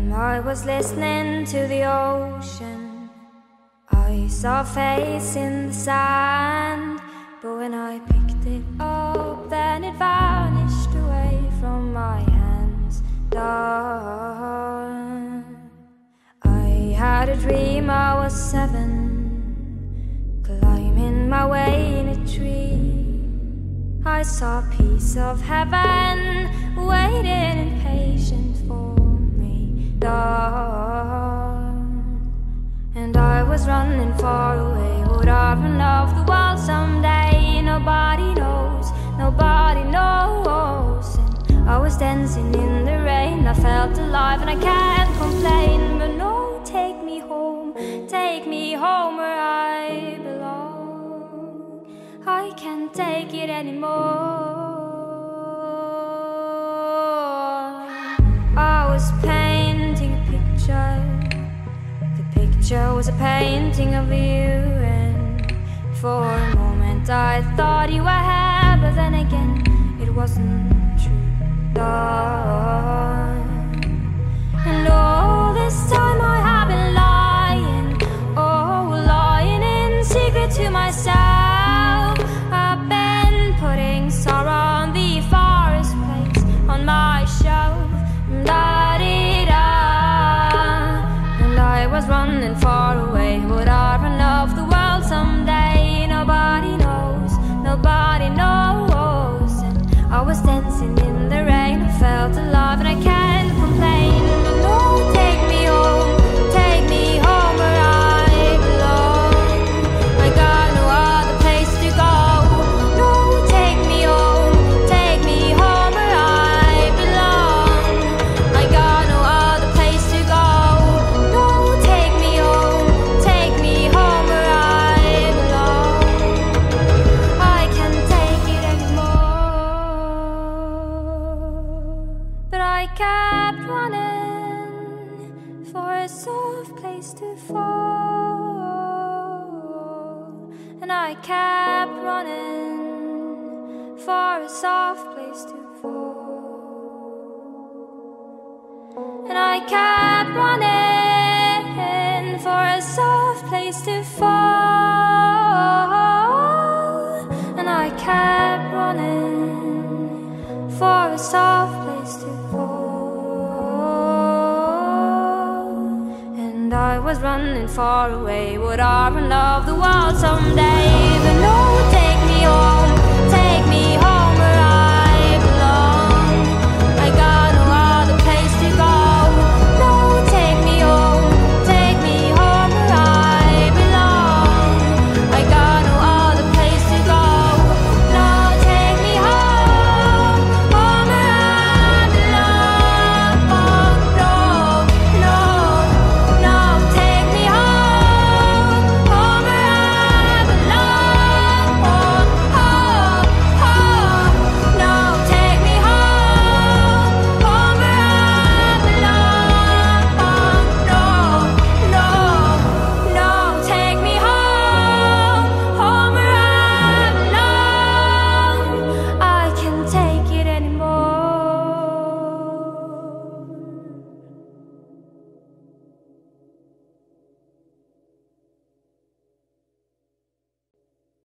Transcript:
I was listening to the ocean. I saw a face in the sand, but when I picked it up, then it vanished away from my hands. Dark. I had a dream I was 7, climbing my way in a tree. I saw a piece of heaven waiting impatient for me. And I was running far away. Would I run off the wall someday? Nobody knows, nobody knows. And I was dancing in the rain. I felt alive and I can't complain. But no, take me home where I belong. I can't take it anymore. I was painting a picture. The picture was a painting of you, and for a moment I thought you were here, but then again it wasn't true. And all this time I have been lying, lying in secret to myself. I've been putting sorrow on the forest place on my shelf. And I was running far away. Would I run off the world someday? Nobody knows, nobody knows. And I was dancing in the rain. I felt alive and I can't complain. But no, take me home where I belong. I got no other place to go. No, take me home where I belong. I got no other place to go. No, take me home where I belong. I can't take it anymore. But I kept running for a soft place to fall. And I kept running for a soft place to fall. And I kept running for a soft place to fall. And I kept running for a soft place to fall. And I was running far away. Would I run off the world someday? But no, take me home